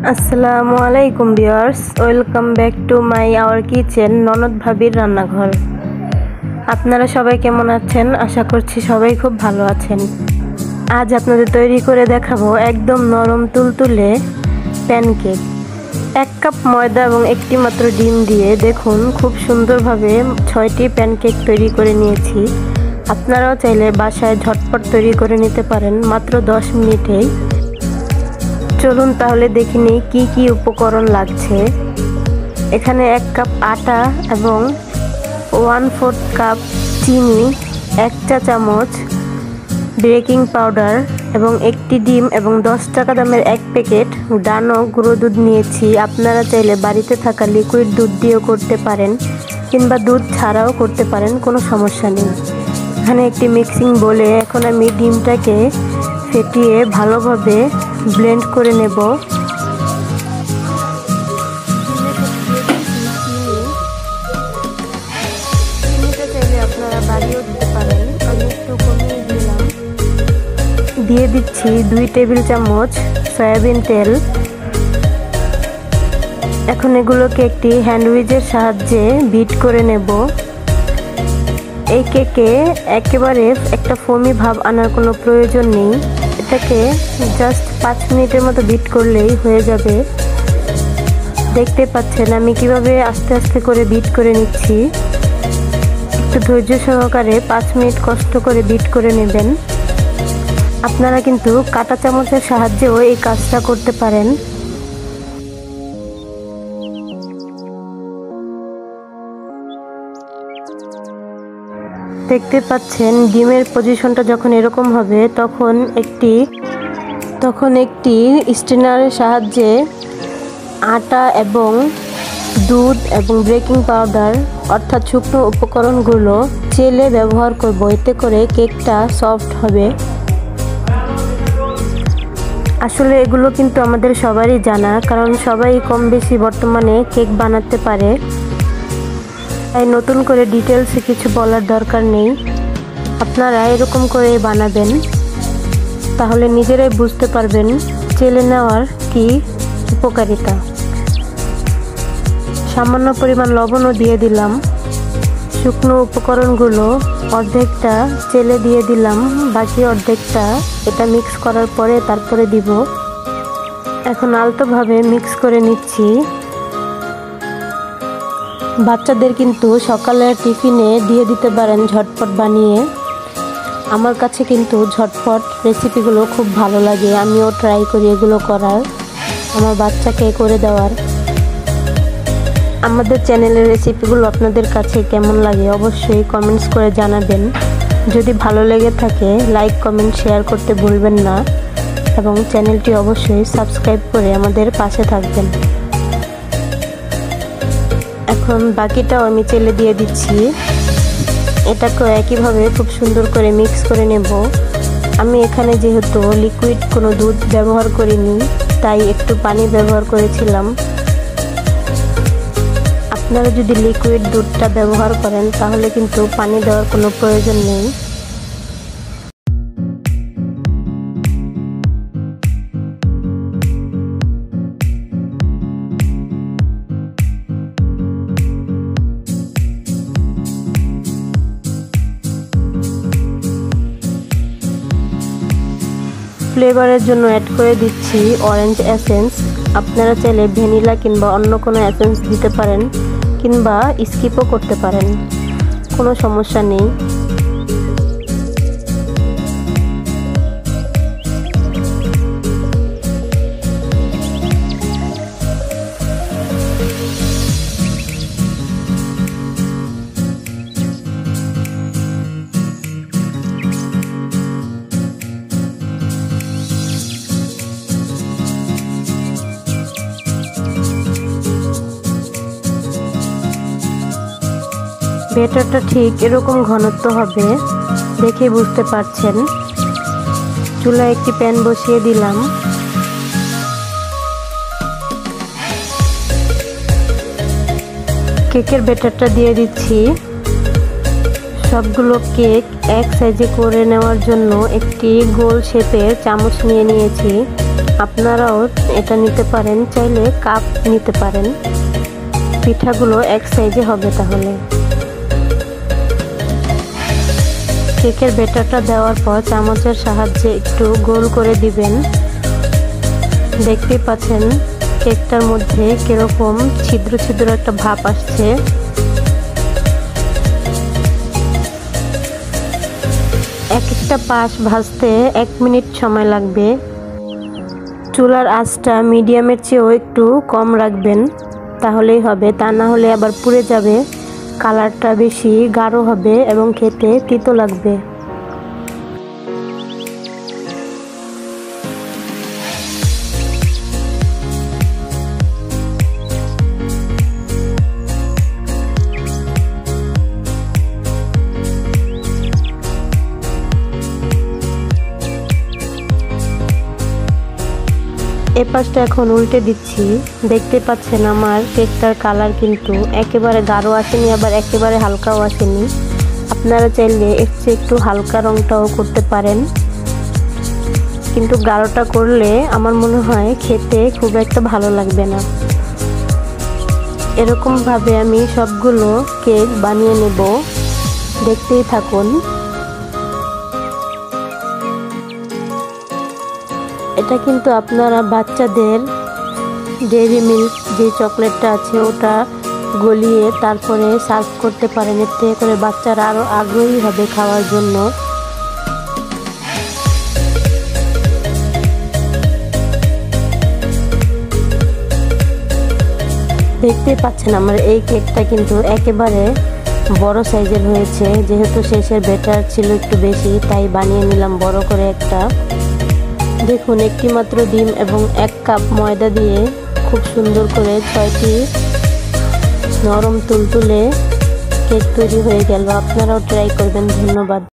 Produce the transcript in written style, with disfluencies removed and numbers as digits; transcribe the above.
আসসালামু আলাইকুম viewers, welcome back to my our kitchen ননদ ভাবির রান্নাঘর। আপনারা সবাই কেমন আছেন? আশা করছি সবাই খুব ভালো আছেন। আজ আপনাদের তৈরি করে দেখাবো একদম নরম তুলতুলে প্যানকেক। 1 কাপ ময়দা এবং একটি মাত্র ডিম দিয়ে দেখুন খুব সুন্দরভাবে 6টি প্যানকেক তৈরি করে নিয়েছি। আপনারাও চাইলে বাসায় ঝটপট তৈরি করে নিতে পারেন মাত্র 10 মিনিটেই। চলুন তাহলে দেখে নিই কি কি উপকরণ লাগছে। এখানে 1 কাপ আটা এবং 1/4 কাপ চিনি, 1 চা চামচ বেকিং পাউডার এবং একটি ডিম এবং 10 টাকা দামের 1 প্যাকেট ডানো গুঁড়ো দুধ নিয়েছি। আপনারা চাইলে বাড়িতে থাকা লিকুইড দুধ দিয়েও করতে পারেন কিংবা দুধ ছাড়াও করতে পারেন, কোনো সমস্যা নেই। এখানে একটি মিক্সিং বলে এখন আমি ডিমটাকে ফেটিয়ে ভালোভাবে ব্লেন্ড করে নেব। চিনিটা চাইলে আপনারা বাড়িয়েও দিতে পারেন, আমি একটু কমিয়ে দিলাম। দিয়ে দিচ্ছি 2 টেবিল চামচ সয়াবিন তেল। এখন এগুলোকে একটি হ্যান্ড উইচের সাহায্যে বিট করে নেব। এই কেকে একেবারে একটা ফোমি ভাব আনার কোনো প্রয়োজন নেই, এটাকে জাস্ট 5 মিনিটের মতো বিট করলেই হয়ে যাবে। দেখতে পাচ্ছেন আমি কিভাবে আস্তে আস্তে করে বিট করে নিচ্ছি। একটু ধৈর্য সহকারে 5 মিনিট কষ্ট করে বিট করে নেবেন। আপনারা কিন্তু কাঁটা চামচের সাহায্যেও এই কাজটা করতে পারেন। দেখতে পাচ্ছেন ডিমের পজিশনটা যখন এরকম হবে তখন একটি স্ট্রেনারের সাহায্যে আটা এবং দুধ এবং বেকিং পাউডার অর্থাৎ শুকনো উপকরণগুলো চেলে ব্যবহার করব, এতে করে কেকটা সফট হবে। আসলে এগুলো কিন্তু আমাদের সবারই জানা, কারণ সবাই কম বেশি বর্তমানে কেক বানাতে পারে, তাই নতুন করে ডিটেলসে কিছু বলার দরকার নেই। আপনারা এরকম করে বানাবেন, তাহলে নিজেরাই বুঝতে পারবেন চেলে নেওয়ার কি উপকারিতা। সামান্য পরিমাণ লবণও দিয়ে দিলাম। শুকনো উপকরণগুলো অর্ধেকটা চেলে দিয়ে দিলাম, বাকি অর্ধেকটা এটা মিক্স করার পরে তারপরে দিব। এখন আলতোভাবে মিক্স করে নিচ্ছি। বাচ্চাদের কিন্তু সকালের টিফিনে দিয়ে দিতে পারেন ঝটপট বানিয়ে। আমার কাছে কিন্তু ঝটপট রেসিপিগুলো খুব ভালো লাগে, আমিও ট্রাই করি এগুলো করার, আমার বাচ্চাকে করে দেওয়ার। আমাদের চ্যানেলের রেসিপিগুলো আপনাদের কাছে কেমন লাগে অবশ্যই কমেন্টস করে জানাবেন। যদি ভালো লেগে থাকে লাইক কমেন্ট শেয়ার করতে ভুলবেন না এবং চ্যানেলটি অবশ্যই সাবস্ক্রাইব করে আমাদের পাশে থাকবেন। এখন বাকিটাও আমি চেলে দিয়ে দিচ্ছি। এটাকেও একইভাবে খুব সুন্দর করে মিক্স করে নেব। আমি এখানে যেহেতু লিকুইড কোনো দুধ ব্যবহার করিনি, তাই একটু পানি ব্যবহার করেছিলাম। আপনারা যদি লিকুইড দুধটা ব্যবহার করেন তাহলে কিন্তু পানি দেওয়ার কোনো প্রয়োজন নেই। ফ্লেভারের জন্য অ্যাড করে দিচ্ছি অরেঞ্জ এসেন্স। আপনারা চাইলে ভ্যানিলা কিংবা অন্য কোনো এসেন্স দিতে পারেন কিংবা স্কিপও করতে পারেন, কোনো সমস্যা নেই। ব্যাটারটা ঠিক এরকম ঘনত্ব হবে, দেখে বুঝতে পারছেন। চুলায় একটি প্যান বসিয়ে দিলাম। কেকের ব্যাটারটা দিয়ে দিচ্ছি। সবগুলো কেক এক সাইজে করে নেওয়ার জন্য একটি গোল শেপের চামচ নিয়ে নিয়েছি। আপনারাও এটা নিতে পারেন, চাইলে কাপ নিতে পারেন। পিঠাগুলো এক সাইজে হবে। তাহলে কেকের ব্যাটারটা দেওয়ার পর চামচের সাহায্যে একটু গোল করে দিবেন। দেখতেই পাচ্ছেন কেকটার মধ্যে কিরকম ছিদ্র ছিদ্র একটা ভাব আসছে। এক একটা পাশ ভাজতে 1 মিনিট সময় লাগবে। চুলার আঁচটা মিডিয়ামের চেয়েও একটু কম রাখবেন, তাহলেই হবে। তা না হলে আবার পুড়ে যাবে, কালারটা বেশি গাঢ় হবে এবং খেতে তিতো লাগবে। এই পাশটা এখন উল্টে দিচ্ছি। দেখতে পাচ্ছেন আমার কেকটার কালার কিন্তু একেবারে গাঢ় আসেনি, আবার একেবারে হালকাও আসেনি। আপনারা চাইলে এর চেয়ে একটু হালকা রংটাও করতে পারেন, কিন্তু গাঢ়টা করলে আমার মনে হয় খেতে খুব একটা ভালো লাগবে না। এরকমভাবে আমি সবগুলো কেক বানিয়ে নেব, দেখতেই থাকুন। এটা কিন্তু আপনারা বাচ্চাদের ডেইরি মিল্ক যে চকলেটটা আছে ওটা গলিয়ে তারপরে সার্ভ করতে পারেন। এতে করে বাচ্চারা আরও আগ্রহী হবে খাওয়ার জন্য। দেখতেই পাচ্ছেন আমার এই কেকটা কিন্তু একেবারে বড় সাইজের হয়েছে। যেহেতু শেষের ব্যাটার ছিল একটু বেশি, তাই বানিয়ে নিলাম বড় করে একটা। দেখুন, একটি মাত্র ডিম এবং 1 কাপ ময়দা দিয়ে খুব সুন্দর করে 6টি নরম তুলতুলে কেক তৈরি হয়ে গেল। আপনারাও ট্রাই করবেন। ধন্যবাদ।